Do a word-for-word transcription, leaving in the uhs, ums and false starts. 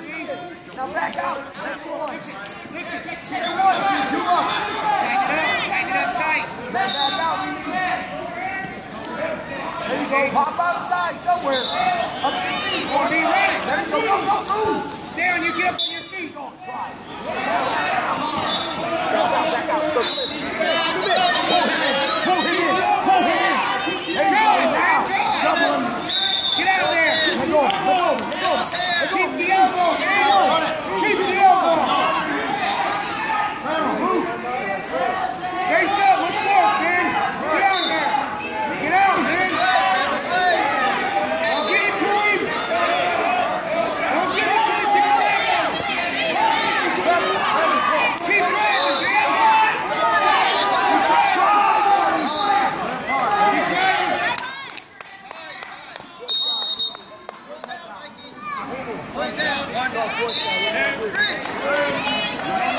Now back out. That's one. Mix it. Mix it. Two up. Two up. Tighten it up. Tighten it up tight. Back out. There you go. Pop outside somewhere. Up to your feet. Or be ready. There you go. Go, go, go. Stay on you. Get up on your feet. Go. Try. Back out. Back out. So clear. Pull him in. Pull him in. Pull him in. There you go. Now. Double under. Get out there. Let go. Let go. Let go. Keep the elbow. Keep the elbow. Move. Face up. Let's work, man. Get out there. Get out, man. I'll get it to him. Don't get it to him. Get it down. Keep driving, man. Point down. One. Bridge.